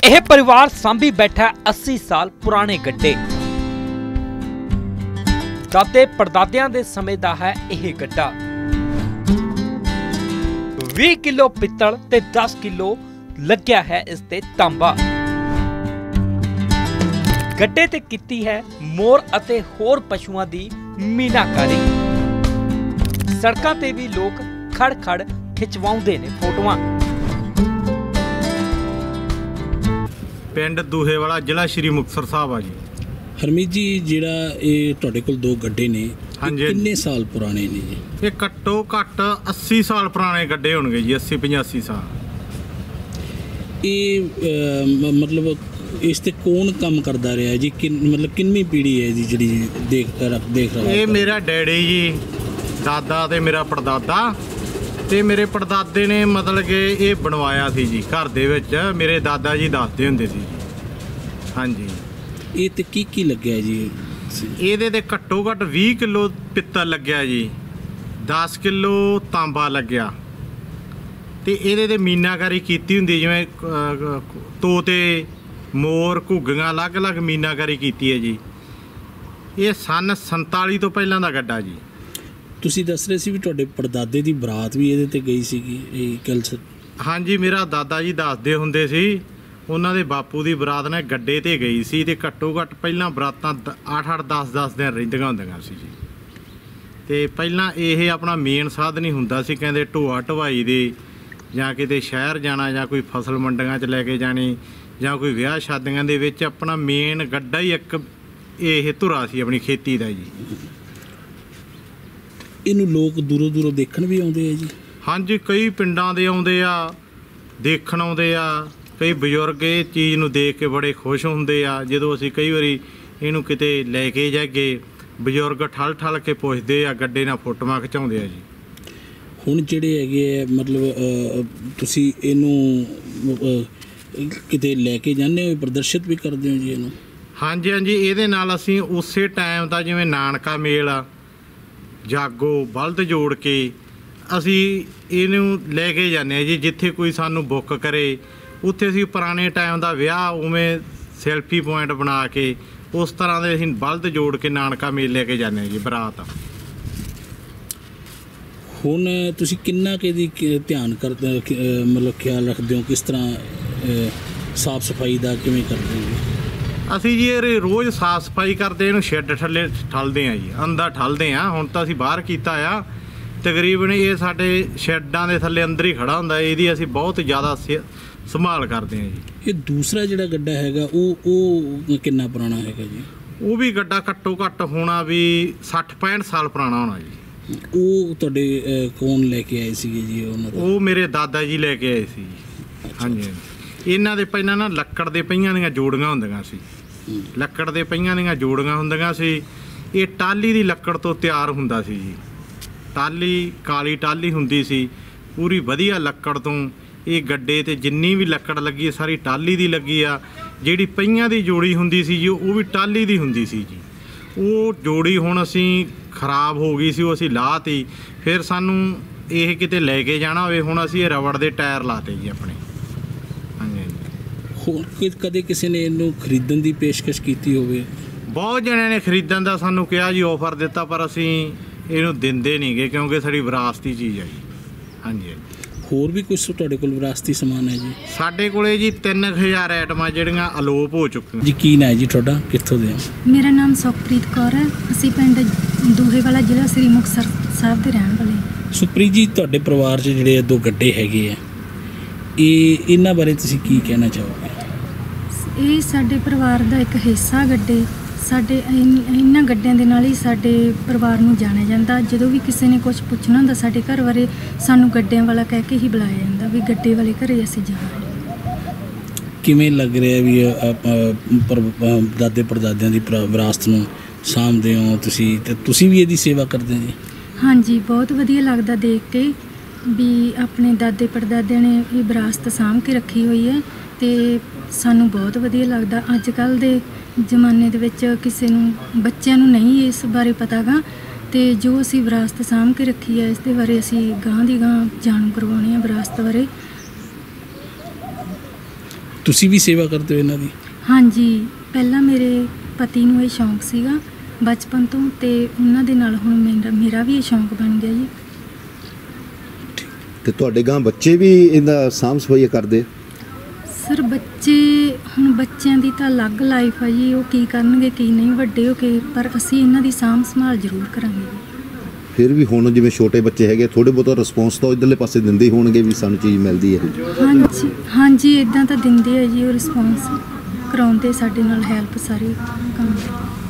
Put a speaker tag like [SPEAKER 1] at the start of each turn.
[SPEAKER 1] यह परिवार सांभी बैठा 80 साल पुराने गड्ढे। दादे परदादियां दे समय दा है यह गड्ढा। 20 किलो पित्तल ते 10 किलो लग्या है इस ते तांबा। गड्ढे ते कीती है मोर अते होर पशुआं दी मीनाकारी। सड़कां ते भी लोग खड़ खड़ खिचवाउंदे ने फोटोआं।
[SPEAKER 2] पिंड दूहेवाला जिला श्री मुक्तसर साहब आ जी।
[SPEAKER 3] हरमीत जी जिहड़ा ये तुहाडे कोल दो गड्ढे ने कितने साल पुराने ने जी?
[SPEAKER 2] ये घट्टो घट्ट 80 साल पुराने गड्ढे होणगे जी, 80-85 साल।
[SPEAKER 3] ये मतलब इस ते कौन काम करदा रहा जी? मतलब किन्नी पीढ़ी है जी जिहड़ी देख रहा?
[SPEAKER 2] ये मेरा डैडी जी, दादा ते मेरा परदादा ते मेरे परदादे ने मतलब कि ये बनवाया सी जी घर दे विच। मेरे दादा जी दसदे हुंदे सी जी। हाँ जी।
[SPEAKER 3] ये ते की लग्या जी?
[SPEAKER 2] ਇਹਦੇ ਤੇ ਘੱਟੋ ਘੱਟ 20 ਕਿਲੋ ਪਿੱਤਲ ਲੱਗਿਆ ਜੀ, 10 ਕਿਲੋ ਤਾਂਬਾ ਲੱਗਿਆ ਤੇ ਇਹਦੇ ਤੇ ਮੀਨਾਕਾਰੀ ਕੀਤੀ ਹੁੰਦੀ ਜਿਵੇਂ ਤੋਤੇ, ਮੋਰ, ਘੁੱਗੀਆਂ ਅਲੱਗ-ਅਲੱਗ ਮੀਨਾਕਾਰੀ ਕੀਤੀ ਹੈ ਜੀ। ਇਹ ਸਨ 47 ਤੋਂ ਪਹਿਲਾਂ ਦਾ ਗੱਡਾ ਜੀ।
[SPEAKER 3] ਤੁਸੀਂ ਦੱਸ ਰਹੇ ਸੀ ਵੀ ਤੁਹਾਡੇ ਪੜਦਾਦੇ ਦੀ ਬਰਾਤ ਵੀ ਇਹਦੇ ਤੇ ਗਈ ਸੀਗੀ ਇਹ ਕਲਸ?
[SPEAKER 2] ਹਾਂਜੀ, ਮੇਰਾ ਦਾਦਾ ਜੀ ਦੱਸਦੇ ਹੁੰਦੇ ਸੀ ਉਹਨਾਂ ਦੇ ਬਾਪੂ ਦੀ ਬਰਾਤ ਨੇ ਗੱਡੇ ਤੇ ਗਈ ਸੀ ਤੇ ਘੱਟੋ ਘੱਟ ਪਹਿਲਾਂ ਬਰਾਤਾਂ 8-8 10-10 ਦਿਨ ਰਹਿੰਦੀਆਂ ਹੁੰਦੀਆਂ ਸੀ ਜੀ। ਤੇ ਪਹਿਲਾਂ ਇਹ ਆਪਣਾ ਮੇਨ ਸਾਧਨ ਹੀ ਹੁੰਦਾ ਸੀ, ਕਹਿੰਦੇ ਢੋਆ ਢਵਾਈ ਦੇ ਜਾਂ ਕਿਤੇ ਸ਼ਹਿਰ ਜਾਣਾ ਜਾਂ ਕੋਈ ਫਸਲ ਮੰਡੀਆਂ 'ਚ ਲੈ ਕੇ ਜਾਣੀ ਜਾਂ ਕੋਈ ਵਿਆਹ ਸ਼ਾਦੀਆਂ ਦੇ ਵਿੱਚ ਆਪਣਾ ਮੇਨ ਗੱਡਾ ਹੀ ਇੱਕ ਇਹ ਧੁਰਾ ਸੀ ਆਪਣੀ ਖੇਤੀ ਦਾ ਜੀ।
[SPEAKER 3] ਇਹਨੂੰ ਲੋਕ ਦੂਰੋਂ ਦੂਰੋਂ ਦੇਖਣ ਵੀ ਆਉਂਦੇ ਆ ਜੀ? ਹਾਂਜੀ,
[SPEAKER 2] ਕਈ ਪਿੰਡਾਂ ਦੇ ਆਉਂਦੇ ਆ, ਦੇਖਣ ਆਉਂਦੇ ਆ। ਕਈ ਬਜ਼ੁਰਗ ਇਹ ਚੀਜ਼ ਨੂੰ ਦੇਖ ਕੇ ਬੜੇ ਖੁਸ਼ ਹੁੰਦੇ ਆ। ਜਦੋਂ ਅਸੀਂ ਕਈ ਵਾਰੀ ਇਹਨੂੰ ਕਿਤੇ ਲੈ ਕੇ ਜਾਈਏ, ਬਜ਼ੁਰਗ ਠਲ ਕੇ ਪੁੱਛਦੇ ਆ, ਗੱਡੇ ਨਾਲ ਫੋਟੋਆਂ ਖਿਚਾਉਂਦੇ ਆ ਜੀ।
[SPEAKER 3] ਹੁਣ ਜਿਹੜੇ ਹੈਗੇ ਆ ਮਤਲਬ ਤੁਸੀਂ ਇਹਨੂੰ ਕਿਤੇ ਲੈ ਕੇ ਜਾਂਦੇ ਹੋ, ਪ੍ਰਦਰਸ਼ਿਤ ਵੀ ਕਰਦੇ ਹੋ ਜੀ ਇਹਨੂੰ? ਹਾਂਜੀ,
[SPEAKER 2] ਇਹਦੇ ਨਾਲ ਅਸੀਂ ਉਸੇ ਟਾਈਮ ਦਾ ਜਿਵੇਂ ਨਾਨਕਾ ਮੇਲ ਆ, ਜਾਗੋ, ਬਲਦ ਜੋੜ ਕੇ ਅਸੀਂ ਇਹਨੂੰ ਲੈ ਕੇ ਜਾਂਦੇ ਹਾਂ ਜੀ। ਜਿੱਥੇ ਕੋਈ ਸਾਨੂੰ ਬੁੱਕ ਕਰੇ ਉੱਥੇ ਅਸੀਂ ਪੁਰਾਣੇ ਟਾਈਮ ਦਾ ਵਿਆਹ ਉਵੇਂ ਸੈਲਫੀ ਪੁਆਇੰਟ ਬਣਾ ਕੇ ਉਸ ਤਰ੍ਹਾਂ ਦੇ ਅਸੀਂ ਬਲਦ ਜੋੜ ਕੇ ਨਾਨਕਾ ਮੇਲ ਲੈ ਕੇ ਜਾਂਦੇ ਹਾਂ ਜੀ ਬਰਾਤ।
[SPEAKER 3] ਹੁਣ ਤੁਸੀਂ ਕਿੰਨਾ ਕੁ ਦੀ ਧਿਆਨ ਕਰਦੇ ਮਤਲਬ ਖਿਆਲ ਰੱਖਦੇ ਹੋ? ਕਿਸ ਤਰ੍ਹਾਂ ਸਾਫ ਸਫਾਈ ਦਾ ਕਿਵੇਂ ਕਰਦੇ ਹੋ?
[SPEAKER 2] ਅਸੀਂ ਜੀ ਇਹ ਰੋਜ਼ ਸਾਫ ਸਫਾਈ ਕਰਦੇ, ਇਹਨੂੰ ਸ਼ੈੱਡ ਥੱਲੇ ਠਲਦੇ ਹਾਂ ਜੀ, ਅੰਦਰ ਠਲਦੇ ਹਾਂ। ਹੁਣ ਤਾਂ ਅਸੀਂ ਬਾਹਰ ਕੀਤਾ ਆ, ਤਕਰੀਬਨ ਇਹ ਸਾਡੇ ਸ਼ੈੱਡਾਂ ਦੇ ਥੱਲੇ ਅੰਦਰ ਹੀ ਖੜਾ ਹੁੰਦਾ। ਇਹਦੀ ਅਸੀਂ ਬਹੁਤ ਜ਼ਿਆਦਾ ਸੰਭਾਲ ਕਰਦੇ ਹਾਂ ਜੀ।
[SPEAKER 3] ਇਹ ਦੂਸਰਾ ਜਿਹੜਾ ਗੱਡਾ ਹੈਗਾ ਉਹ ਕਿੰਨਾ ਪੁਰਾਣਾ ਹੈਗਾ ਜੀ?
[SPEAKER 2] ਉਹ ਵੀ ਗੱਡਾ ਘੱਟੋ ਘੱਟ ਹੋਣਾ ਵੀ 60-65 ਸਾਲ ਪੁਰਾਣਾ ਹੋਣਾ ਜੀ।
[SPEAKER 3] ਉਹ ਤੁਹਾਡੇ ਕੌਣ ਲੈ ਕੇ ਆਏ ਸੀਗੇ ਜੀ ਉਹਨਾਂ ਦਾ?
[SPEAKER 2] ਉਹ ਮੇਰੇ ਦਾਦਾ ਜੀ ਲੈ ਕੇ ਆਏ ਸੀ ਜੀ। ਹਾਂਜੀ, ਇਹਨਾਂ ਦੇ ਪਹਿਲਾਂ ਨਾ ਲੱਕੜ ਦੇ ਪਹੀਆਂ ਦੀਆਂ ਜੋੜੀਆਂ ਹੁੰਦੀਆਂ ਸੀ। ਲੱਕੜ ਦੇ ਪਹੀਆਂ ਦੀਆਂ ਜੋੜੀਆਂ ਹੁੰਦੀਆਂ ਸੀ। ਇਹ ਟਾਹਲੀ ਦੀ ਲੱਕੜ ਤੋਂ ਤਿਆਰ ਹੁੰਦਾ ਸੀ ਜੀ। ਟਾਹਲੀ, ਕਾਲੀ ਟਾਹਲੀ ਹੁੰਦੀ ਸੀ, ਪੂਰੀ ਵਧੀਆ ਲੱਕੜ ਤੋਂ। ਇਹ ਗੱਡੇ ਤੇ ਜਿੰਨੀ ਵੀ ਲੱਕੜ ਲੱਗੀ ਸਾਰੀ ਟਾਹਲੀ ਦੀ ਲੱਗੀ ਆ। ਜਿਹੜੀ ਪਹੀਆਂ ਦੀ ਜੋੜੀ ਹੁੰਦੀ ਸੀ ਜੀ ਉਹ ਵੀ ਟਾਹਲੀ ਦੀ ਹੁੰਦੀ ਸੀ ਜੀ। ਉਹ ਜੋੜੀ ਹੁਣ ਅਸੀਂ ਖਰਾਬ ਹੋ ਗਈ ਸੀ, ਉਹ ਅਸੀਂ ਲਾਹਤੀ। ਫਿਰ ਸਾਨੂੰ ਇਹ ਕਿਤੇ ਲੈ ਕੇ ਜਾਣਾ ਹੋਵੇ, ਹੁਣ ਅਸੀਂ ਇਹ ਰਬੜ ਦੇ ਟਾਇਰ ਲਾਤੇ ਜੀ ਆਪਣੇ।
[SPEAKER 3] ਹੋਰ ਕਦੇ ਕਿਸੇ ਨੇ ਇਹਨੂੰ ਖਰੀਦਣ ਦੀ ਪੇਸ਼ਕਸ਼ ਕੀਤੀ ਹੋਵੇ?
[SPEAKER 2] ਬਹੁਤ ਜਣਿਆਂ ਨੇ ਖਰੀਦਣ ਦਾ ਸਾਨੂੰ ਕਿਹਾ ਜੀ, ਆਫਰ ਦਿੱਤਾ, ਪਰ ਅਸੀਂ ਇਹਨੂੰ ਦਿੰਦੇ ਨਹੀਂ ਗਏ ਕਿਉਂਕਿ ਸਾਡੀ ਵਿਰਾਸਤੀ ਚੀਜ਼ ਹੈ ਜੀ। ਹਾਂਜੀ।
[SPEAKER 3] ਹੋਰ ਵੀ ਕੁਝ ਤੁਹਾਡੇ ਕੋਲ ਵਿਰਾਸਤੀ ਸਮਾਨ ਹੈ ਜੀ?
[SPEAKER 2] ਸਾਡੇ ਕੋਲੇ ਜੀ 3000 ਆਈਟਮਾਂ ਜਿਹੜੀਆਂ ਅਲੋਪ ਹੋ ਚੁੱਕੀਆਂ
[SPEAKER 3] ਜੀ। ਕੀ ਨਾਂ ਹੈ ਜੀ ਤੁਹਾਡਾ? ਕਿੱਥੋਂ ਦੇ?
[SPEAKER 4] ਮੇਰਾ ਨਾਮ ਸੁਖਪ੍ਰੀਤ ਕੌਰ ਹੈ। ਅਸੀਂ ਪਿੰਡ ਦੂਹੇਵਾਲਾ ਜ਼ਿਲ੍ਹਾ ਸ੍ਰੀ ਮੁਕਤਸਰ ਸਾਹਿਬ ਦੇ ਰਹਿਣ ਵਾਲੇ।
[SPEAKER 3] ਸੁਖਪ੍ਰੀਤ ਜੀ, ਤੁਹਾਡੇ ਪਰਿਵਾਰ 'ਚ ਜਿਹੜੇ ਦੋ ਗੱਡੇ ਹੈਗੇ ਆ, ਇਹਨਾਂ ਬਾਰੇ ਤੁਸੀਂ ਕੀ ਕਹਿਣਾ ਚਾਹੋਗੇ?
[SPEAKER 4] ਇਹ ਸਾਡੇ ਪਰਿਵਾਰ ਦਾ ਇੱਕ ਹਿੱਸਾ ਗੱਡੇ। ਸਾਡੇ ਇਹਨਾਂ ਗੱਡਿਆਂ ਦੇ ਨਾਲ ਹੀ ਸਾਡੇ ਪਰਿਵਾਰ ਨੂੰ ਜਾਣਿਆ ਜਾਂਦਾ। ਜਦੋਂ ਵੀ ਕਿਸੇ ਨੇ ਕੁਝ ਪੁੱਛਣਾ ਹੁੰਦਾ ਸਾਡੇ ਘਰ ਬਾਰੇ, ਸਾਨੂੰ ਗੱਡਿਆਂ ਵਾਲਾ ਕਹਿ ਕੇ ਹੀ ਬੁਲਾਇਆ ਜਾਂਦਾ ਵੀ ਗੱਡੇ ਵਾਲੇ ਘਰੇ ਅਸੀਂ ਜਾ ਰਹੇ।
[SPEAKER 3] ਕਿਵੇਂ ਲੱਗ ਰਿਹਾ ਵੀ ਦਾਦੇ ਪੜਦਾਦਿਆਂ ਦੀ ਵਿਰਾਸਤ ਨੂੰ ਸਾਂਭਦੇ ਹੋ ਤੁਸੀਂ, ਤੇ ਤੁਸੀਂ ਵੀ ਇਹਦੀ ਸੇਵਾ ਕਰਦੇ ਹੋ ਜੀ?
[SPEAKER 4] ਹਾਂਜੀ, ਬਹੁਤ ਵਧੀਆ ਲੱਗਦਾ ਦੇਖ ਕੇ ਵੀ ਆਪਣੇ ਦਾਦੇ ਪੜਦਾਦਿਆਂ ਨੇ ਇਹ ਵਿਰਾਸਤ ਸਾਂਭ ਕੇ ਰੱਖੀ ਹੋਈ ਹੈ ਤੇ ਸਾਨੂੰ ਬਹੁਤ ਵਧੀਆ ਲੱਗਦਾ। ਅੱਜ ਕੱਲ੍ਹ ਦੇ ਜ਼ਮਾਨੇ ਦੇ ਵਿੱਚ ਕਿਸੇ ਨੂੰ, ਬੱਚਿਆਂ ਨੂੰ ਨਹੀਂ ਇਸ ਬਾਰੇ ਪਤਾ ਗਾ, ਤੇ ਜੋ ਅਸੀਂ ਵਿਰਾਸਤ ਸਾਂਭ ਕੇ ਰੱਖੀ ਹੈ ਇਸ ਦੇ ਬਾਰੇ ਅਸੀਂ ਗਾਂਹ ਦੀ ਗਾਂਹ ਜਾਣੂ ਕਰਵਾਉਣੀ ਹੈ ਵਿਰਾਸਤ ਬਾਰੇ।
[SPEAKER 3] ਤੁਸੀਂ ਵੀ ਸੇਵਾ ਕਰਦੇ ਹੋ ਇਹਨਾਂ ਦੀ?
[SPEAKER 4] ਹਾਂਜੀ, ਪਹਿਲਾਂ ਮੇਰੇ ਪਤੀ ਨੂੰ ਇਹ ਸ਼ੌਂਕ ਸੀਗਾ ਬਚਪਨ ਤੋਂ, ਤੇ ਉਹਨਾਂ ਦੇ ਨਾਲ ਹੁਣ ਮੇਰਾ ਵੀ ਇਹ ਸ਼ੌਂਕ ਬਣ ਗਿਆ ਜੀ।
[SPEAKER 5] ਤੇ ਤੁਹਾਡੇ ਗਾਂ ਬੱਚੇ ਵੀ ਇਹਦਾ ਸਾਂਭ ਸਫਾਈ ਕਰਦੇ?
[SPEAKER 4] ਸਰ ਬੱਚਿਆਂ ਦੀ ਤਾਂ ਅਲੱਗ ਲਾਈਫ ਆ ਜੀ, ਉਹ ਕੀ ਕਰਨਗੇ ਕੀ ਨਹੀਂ ਵੱਡੇ ਹੋ ਕੇ, ਪਰ ਅਸੀਂ ਇਹਨਾਂ ਦੀ ਸਾਂਭ ਸੰਭਾਲ ਜ਼ਰੂਰ ਕਰਾਂਗੇ ਜੀ।
[SPEAKER 5] ਫਿਰ ਵੀ ਹੁਣ ਜਿਵੇਂ ਛੋਟੇ ਬੱਚੇ ਹੈਗੇ ਥੋੜੇ ਬਹੁਤਾ ਰਿਸਪੌਂਸ ਤਾਂ ਇੱਧਰਲੇ ਪਾਸੇ ਦਿੰਦੇ ਹੀ ਹੋਣਗੇ ਵੀ ਸਾਨੂੰ ਚੀਜ਼ ਮਿਲਦੀ ਹੈ।
[SPEAKER 4] ਹਾਂਜੀ ਇਦਾਂ ਤਾਂ ਦਿੰਦੇ ਆ ਜੀ, ਉਹ ਰਿਸਪੌਂਸ ਕਰਾਉਂਦੇ ਸਾਡੇ ਨਾਲ, ਹੈਲਪ ਸਾਰੇ ਕੰਮ